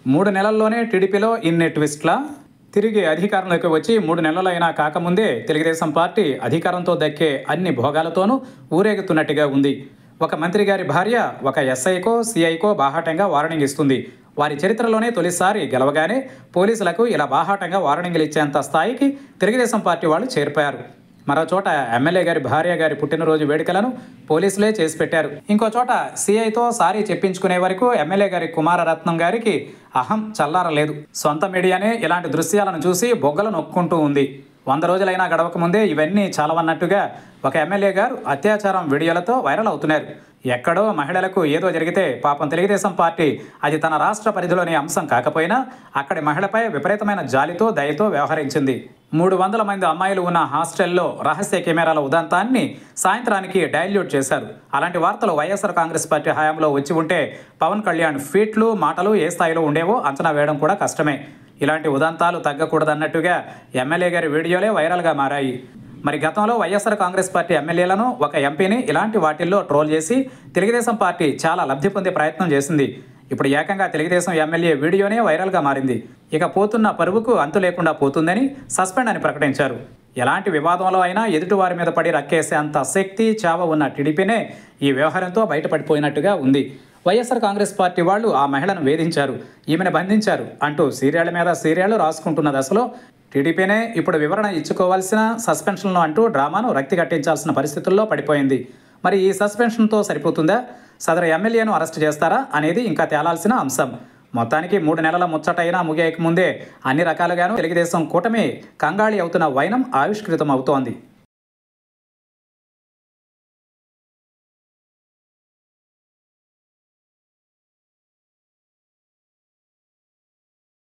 3 నెలల్లోనే టీడీపీలో ఇన్ని ట్విస్ట్లా? తిరిగి అధికారంలోకి వచ్చి 3 నెలలైనా కాకముందే తెలుగుదేశం పార్టీ అధికారంతో దక్కే అన్ని భోగాలతోనూ ఊరేగుతున్నట్టుగా ఉంది. ఒక మంత్రి గారి భార్య ఒక ఎస్ఐకో సిఐకో బాహాటంగా వార్నింగ్ ఇస్తుంది. వారి చరిత్రలోనే తొలిసారి గెలవగానే పోలీసులకు ఇలా బాహాటంగా వార్నింగ్లు ఇచ్చేంత స్థాయికి తెలుగుదేశం పార్టీ వాళ్ళు చేరిపోయారు. మరో చోట ఎమ్మెల్యే గారి భార్య గారి పుట్టినరోజు వేడుకలను పోలీసులే చేసి పెట్టారు. ఇంకో చోట సిఐతో సారీ చెప్పించుకునే వరకు ఎమ్మెల్యే గారి కుమారరత్నం గారికి అహం చల్లారలేదు. సొంత మీడియానే ఇలాంటి దృశ్యాలను చూసి బొగ్గలు నొక్కుంటూ ఉంది. 100 రోజులైనా గడవక ముందే ఇవన్నీ చాలవన్నట్టుగా ఒక ఎమ్మెల్యే గారు అత్యాచారం వీడియోలతో వైరల్ అవుతున్నారు. ఎక్కడో మహిళలకు ఏదో జరిగితే పాపం తెలుగుదేశం పార్టీ అది తన రాష్ట్ర పరిధిలోని అంశం కాకపోయినా అక్కడి మహిళపై విపరీతమైన జాలితో దయతో వ్యవహరించింది. 300 మంది అమ్మాయిలు ఉన్న హాస్టల్లో రహస్య కెమెరాల ఉదంతాన్ని సాయంత్రానికి డైల్యూట్ చేశారు. అలాంటి వార్తలు వైఎస్ఆర్ కాంగ్రెస్ పార్టీ హయాంలో వచ్చి ఉంటే పవన్ కళ్యాణ్ ఫీట్లు మాటలు ఏ స్థాయిలో ఉండేవో అంచనా వేయడం కూడా కష్టమే. ఇలాంటి ఉదంతాలు తగ్గకూడదన్నట్టుగా ఎమ్మెల్యే గారి వీడియోలే వైరల్గా మారాయి. మరి గతంలో వైఎస్ఆర్ కాంగ్రెస్ పార్టీ ఎమ్మెల్యేలను ఒక ఎంపీని ఇలాంటి వాటిల్లో ట్రోల్ చేసి తెలుగుదేశం పార్టీ చాలా లబ్ధి పొందే ప్రయత్నం చేసింది. ఇప్పుడు ఏకంగా తెలుగుదేశం ఎమ్మెల్యే వీడియోనే వైరల్గా మారింది. ఇక పోతున్న పరువుకు అంతు లేకుండా పోతుందని సస్పెండ్ అని ప్రకటించారు. ఎలాంటి వివాదంలో అయినా ఎదుటివారి మీద పడి రక్కేసే అంత శక్తి చావ ఉన్న టీడీపీనే ఈ వ్యవహారంతో బయటపడిపోయినట్టుగా ఉంది. వైఎస్ఆర్ కాంగ్రెస్ పార్టీ వాళ్ళు ఆ మహిళను వేధించారు, ఈమెను బంధించారు అంటూ సీరియళ్ల మీద సీరియళ్లు రాసుకుంటున్న దశలో టీడీపీనే ఇప్పుడు వివరణ ఇచ్చుకోవాల్సిన సస్పెన్షన్లు అంటూ డ్రామాను రక్తి కట్టించాల్సిన పరిస్థితుల్లో పడిపోయింది. మరి ఈ సస్పెన్షన్తో సరిపోతుందా? సదరు ఎమ్మెల్యేను అరెస్ట్ చేస్తారా అనేది ఇంకా తేలాల్సిన అంశం. మొత్తానికి 3 నెలల ముచ్చటైనా ముగియక ముందే అన్ని రకాలుగాను తెలుగుదేశం కూటమి కంగాళి అవుతున్న వైనం ఆవిష్కృతం అవుతోంది.